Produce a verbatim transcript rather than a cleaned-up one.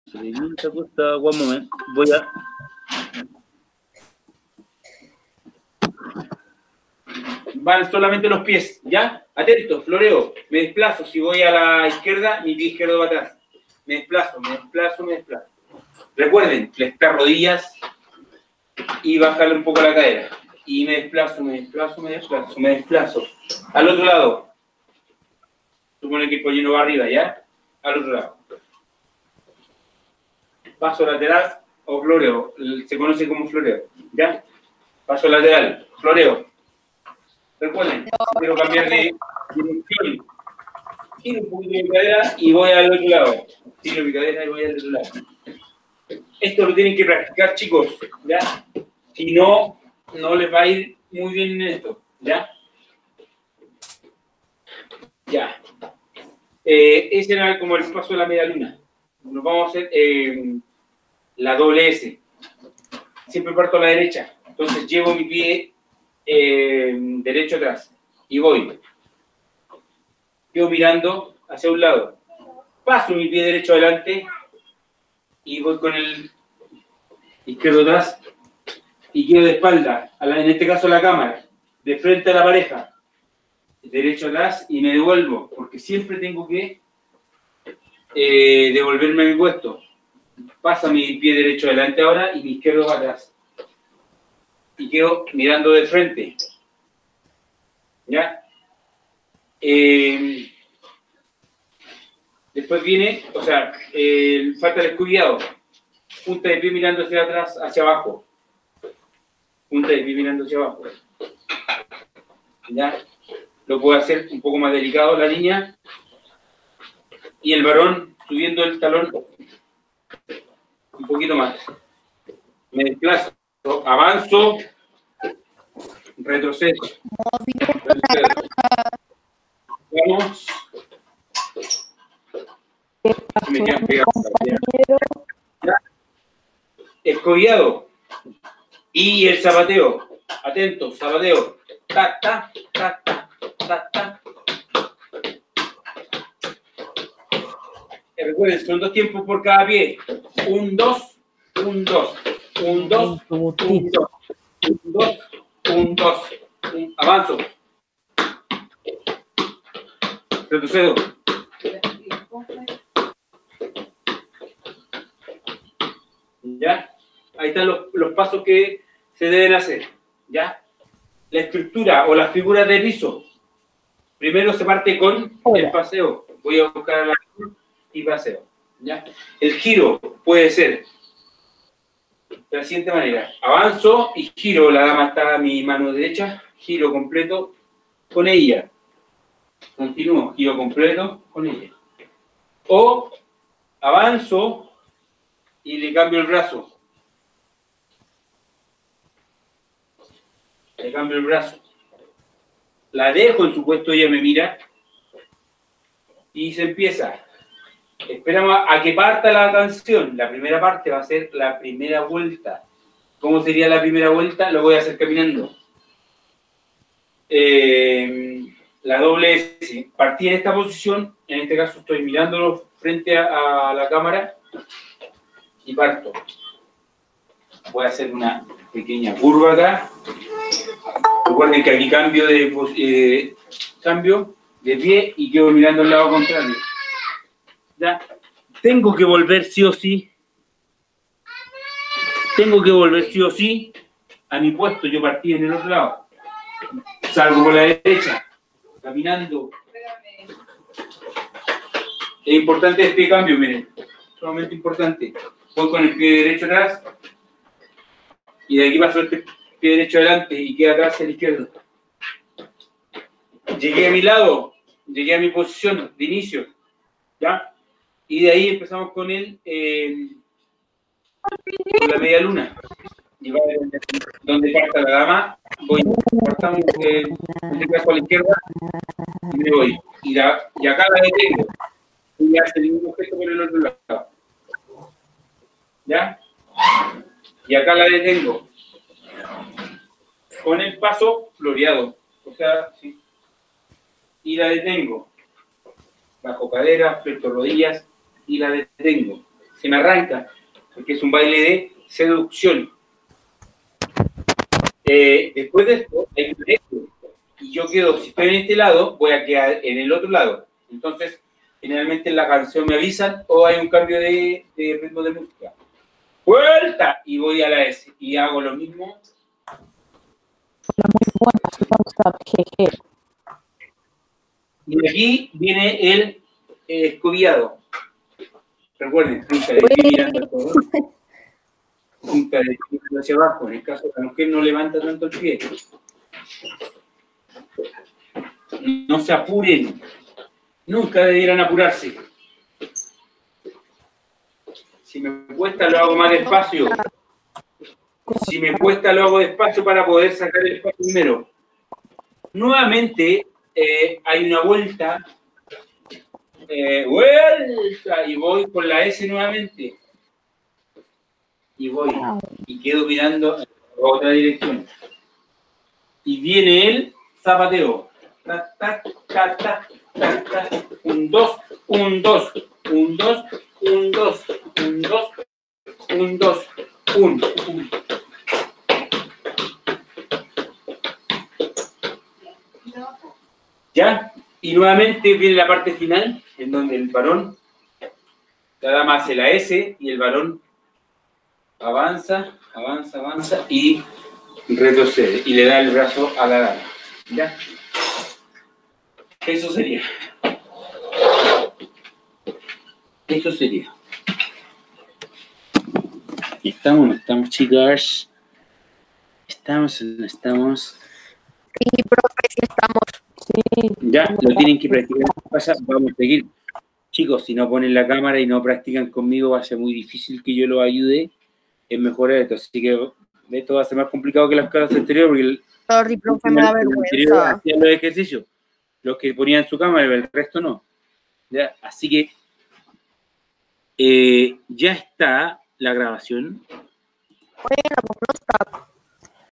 One moment. Voy a... Van solamente los pies, ¿ya? Atento, floreo. Me desplazo. Si voy a la izquierda, mi pie izquierdo va atrás. Me desplazo, me desplazo, me desplazo. Recuerden, flexitar rodillas y bajarle un poco la cadera. Y me desplazo, me desplazo, me desplazo, me desplazo. Al otro lado. Supone que el pollino va arriba, ¿ya? Al otro lado. Paso lateral o floreo. Se conoce como floreo, ¿ya? Paso lateral, floreo. Recuerden, quiero cambiar de dirección. Giro un poquito mi cadera y voy al otro lado. Giro mi cadera y voy al otro lado. Esto lo tienen que practicar, chicos, ¿ya? Si no, no les va a ir muy bien en esto, ¿ya? Ya. Eh, ese era como el paso de la media luna. Nos vamos a hacer eh, la doble S. Siempre parto a la derecha. Entonces llevo mi pie eh, derecho atrás y voy. Quedo mirando hacia un lado. Paso mi pie derecho adelante y voy con el izquierdo atrás y quedo de espalda, a la, en este caso a la cámara, de frente a la pareja. Derecho atrás y me devuelvo, porque siempre tengo que eh, devolverme a mi puesto. Pasa mi pie derecho adelante ahora y mi izquierdo va atrás. Y quedo mirando de frente. ¿Ya? Eh, después viene, o sea, eh, falta el descuidado. Punta de pie mirando hacia atrás, hacia abajo. Punta de pie mirando hacia abajo. ¿Ya? Lo puedo hacer un poco más delicado la línea. Y el varón subiendo el talón un poquito más. Me desplazo, avanzo, retrocedo. retrocedo. Vamos. Me quedan pegados. Escobiado. Y el zapateo. Atento, zapateo. Ta, ta, ta, ta, ta, ta. Recuerden, son dos tiempos por cada pie. Un, dos, un, dos. Un, dos, un, dos. Un, dos, un, dos. Un, avanzo. Retrocedo. ¿Ya? Ahí están los, los pasos que se deben hacer. ¿Ya? La estructura o las figuras de piso. Primero se parte con el paseo. Voy a buscar la y paseo. ¿Ya? El giro puede ser de la siguiente manera. Avanzo y giro. La dama está a mi mano derecha. Giro completo con ella. Continúo. Giro completo con ella. O avanzo y le cambio el brazo. Le cambio el brazo. La dejo en su puesto, ella me mira. Y se empieza. Esperamos a que parta la canción. La primera parte va a ser la primera vuelta. ¿Cómo sería la primera vuelta? Lo voy a hacer caminando. Eh, la doble S. Partí en esta posición. En este caso estoy mirándolo frente a, a la cámara. Y parto. Voy a hacer una pequeña curva acá. Recuerden que aquí cambio de, eh, cambio de pie y quedo mirando al lado contrario. ¿Ya? Tengo que volver sí o sí. Tengo que volver sí o sí a mi puesto. Yo partí en el otro lado. Salgo por la derecha. Caminando. Es importante este cambio, miren. Sumamente importante. Voy con el pie derecho atrás. Y de aquí paso este pie derecho adelante y queda atrás el izquierdo. Llegué a mi lado. Llegué a mi posición de inicio. ¿Ya? Y de ahí empezamos con el eh, con la media luna. Y va donde, donde parta la dama, voy, partamos eh, en este caso a la izquierda y me voy. Y, la, y acá la detengo. Y hace el mismo gesto por el otro lado. ¿Ya? Y acá la detengo. Con el paso floreado. O sea, sí. Y la detengo. Bajo cadera, fleto rodillas. Y la detengo. se me arranca, porque es un baile de seducción. Eh, después de esto, hay un eco, y yo quedo, si estoy en este lado, voy a quedar en el otro lado. Entonces, generalmente en la canción me avisan o hay un cambio de, de ritmo de música. ¡Vuelta! Y voy a la S y hago lo mismo. Muy buena, jeje. Y aquí viene el eh, escobiado. Recuerden, punta de pie mirando todo. Punta de pie hacia abajo. En el caso de la mujer no levanta tanto el pie. No se apuren. Nunca debieran apurarse. Si me cuesta, lo hago más despacio. Si me cuesta, lo hago despacio para poder sacar el espacio primero. Nuevamente, eh, hay una vuelta. Eh, vuelta. Y voy con la S nuevamente. Y voy. Y quedo mirando a otra dirección. Y viene el zapateo. Ta, ta, ta, ta, ta, ta. Un, dos, un, dos, un, dos, un, dos, un, dos, un, dos, un, un. ¿Ya? Y nuevamente viene la parte final, en donde el varón, la dama hace la S y el varón avanza, avanza, avanza y retrocede. Y le da el brazo a la dama. ¿Ya? Eso sería. Eso sería. ¿Estamos o no estamos, chicas? ¿Estamos o no estamos? Sí, profe, sí estamos. Sí. Ya, lo tienen que practicar en casa. Vamos a seguir. Chicos, si no ponen la cámara y no practican conmigo, va a ser muy difícil que yo los ayude en mejorar esto. Así que esto va a ser más complicado que las clases anteriores, porque el, Sorry, profe, me da vergüenza. Hacían los ejercicios, los que ponían su cámara, el resto no. ¿Ya? Así que eh, ya está la grabación. Bueno, pues no está